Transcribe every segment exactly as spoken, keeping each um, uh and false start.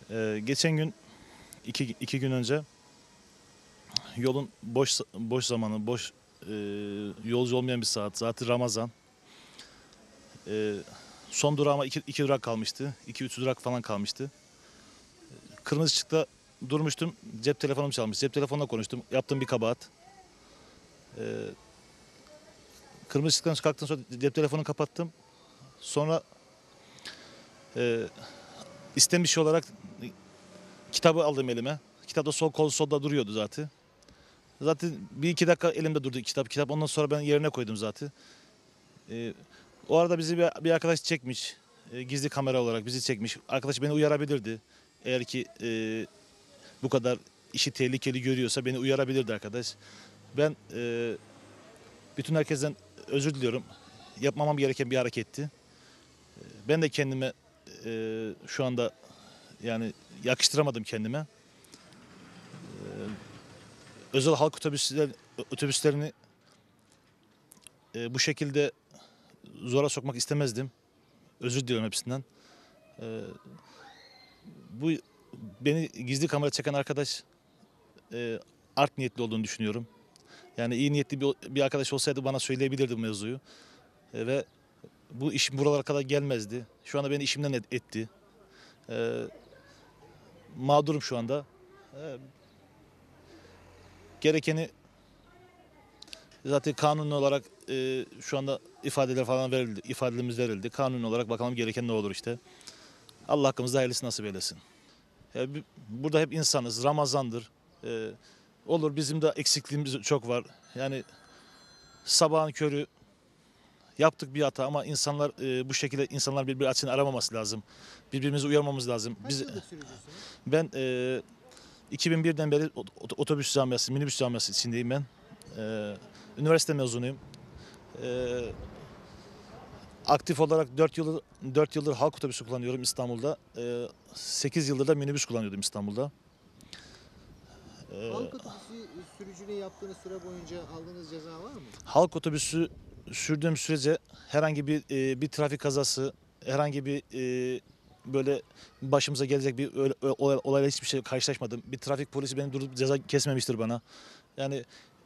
Ee, geçen gün iki, iki gün önce yolun boş boş zamanı, boş e, yolcu olmayan bir saat. Zaten Ramazan. Ee, son durağıma iki, iki durak kalmıştı. iki üç durak falan kalmıştı. Kırmızı ışıkta durmuştum. Cep telefonum çalmış. Cep telefonla konuştum. Yaptığım bir kabahat. Ee, kırmızı ışıktan kalktıktan sonra cep telefonunu kapattım. Sonra e, istem bir şey olarak kitabı aldım elime. Kitap da sol kol solda duruyordu zaten. Zaten bir iki dakika elimde durdu kitap. Kitap ondan sonra ben yerine koydum zaten. Ee, o arada bizi bir, bir arkadaş çekmiş. Ee, gizli kamera olarak bizi çekmiş. Arkadaş beni uyarabilirdi. Eğer ki e, bu kadar işi tehlikeli görüyorsa beni uyarabilirdi arkadaş. Ben e, bütün herkesten özür diliyorum. Yapmamam gereken bir hareketti. Ee, Ben de kendime e, şu anda yani yakıştıramadım kendime. Özel halk otobüsler, otobüslerini e, bu şekilde zora sokmak istemezdim. Özür diliyorum hepsinden. Ee, bu beni gizli kamera çeken arkadaş e, art niyetli olduğunu düşünüyorum. Yani iyi niyetli bir, bir arkadaş olsaydı bana söyleyebilirdi bu mevzuyu. E, ve bu iş buralara kadar gelmezdi. Şu anda beni işimden et- etti. E, mağdurum şu anda. E, gerekeni zaten kanun olarak e, şu anda ifadeler falan verildi. İfadelerimiz verildi. Kanun olarak bakalım gereken ne olur işte. Allah hakkımızda hayırlısı nasip eylesin. Ya, bi- burada hep insanız. Ramazandır. Ee, olur bizim de eksikliğimiz çok var. Yani sabahın körü yaptık bir hata ama insanlar e, bu şekilde insanlar birbiri açığını aramaması lazım. Birbirimizi uyarmamız lazım. Kaç Biz yıllık sürücüsünüz? ben e, iki bin birden beri ot- ot- otobüs camiası, minibüs camiası içindeyim ben. Ee, üniversite mezunuyum. Ee, aktif olarak dört yıldır dört yıldır halk otobüsü kullanıyorum İstanbul'da. Ee, sekiz yıldır da minibüs kullanıyordum İstanbul'da. Ee, Halk otobüsü sürücülüğü yaptığınız süre boyunca aldığınız ceza var mı? Halk otobüsü sürdüğüm sürece herhangi bir e, bir trafik kazası, herhangi bir e, böyle başımıza gelecek bir öyle, ö- olay- olayla hiçbir şey karşılaşmadım. Bir trafik polisi beni durup ceza kesmemiştir bana. Yani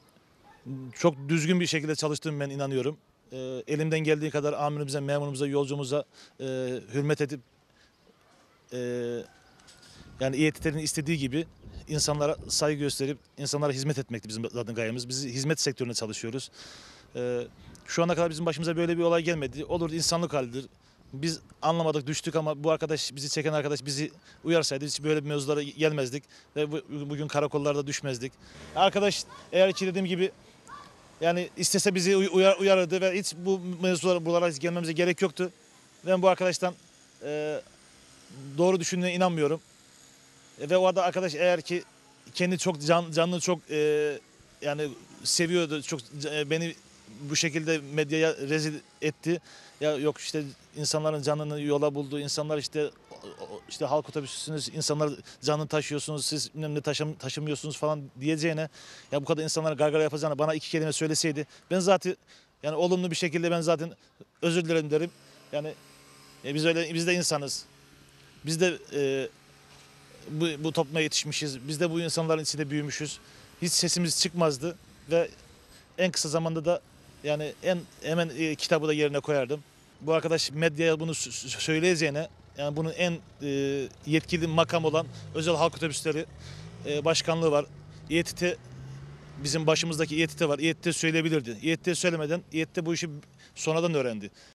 çok düzgün bir şekilde çalıştığım ben inanıyorum. E, elimden geldiği kadar amirimize, memurumuza, yolcumuza e, hürmet edip e, yani İ E T T'nin istediği gibi insanlara saygı gösterip insanlara hizmet etmekti bizim zaten gayemiz. Biz hizmet sektöründe çalışıyoruz. Ee, şu ana kadar bizim başımıza böyle bir olay gelmedi. Olur insanlık halidir. Biz anlamadık, düştük ama bu arkadaş, bizi çeken arkadaş bizi uyarsaydı hiç böyle bir mevzulara gelmezdik. Ve bu, bugün karakollarda düşmezdik. Arkadaş eğer ki dediğim gibi yani istese bizi uyar, uyarırdı ve hiç bu mevzulara buralara hiç gelmemize gerek yoktu. Ben bu arkadaştan e, doğru düşündüğüne inanmıyorum. E, ve o arada arkadaş eğer ki kendi çok can, canlı çok e, yani seviyordu. Çok e, beni bu şekilde medyaya rezil etti. Ya yok işte insanların canını yola buldu. İnsanlar işte o- o- işte halk otobüsüsünüz. İnsanlar canını taşıyorsunuz. Siz bilmem ne taşım, taşımıyorsunuz falan diyeceğine ya bu kadar insanlara gargara yapacağına bana iki kelime söyleseydi ben zaten yani olumlu bir şekilde ben zaten özür dilerim derim. Yani e, biz öyle biz de insanız. Biz de e, bu, bu topluma yetişmişiz. Biz de bu insanların içinde büyümüşüz. Hiç sesimiz çıkmazdı ve en kısa zamanda da yani en hemen e, kitabı da yerine koyardım. Bu arkadaş medyaya bunu s- s- söyleyeceğine yani bunun en e, yetkili makam olan özel halk otobüsleri e, başkanlığı var. İ E T T bizim başımızdaki İ E T T var. İ E T T söyleyebilirdi. İ E T T söylemeden İ E T T bu işi sonradan öğrendi.